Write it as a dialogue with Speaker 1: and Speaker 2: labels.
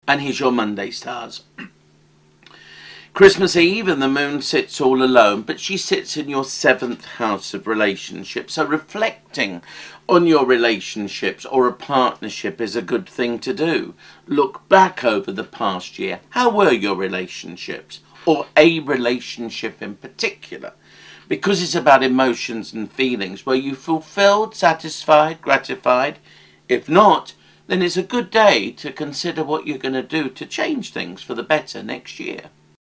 Speaker 1: And here's your Monday stars. Christmas Eve and the moon sits all alone, but she sits in your 7th house of relationships. So reflecting on your relationships or a partnership is a good thing to do. Look back over the past year. How were your relationships? Or a relationship in particular? Because it's about emotions and feelings. Were you fulfilled, satisfied, gratified? If not, then it's a good day to consider what you're going to do to change things for the better next year.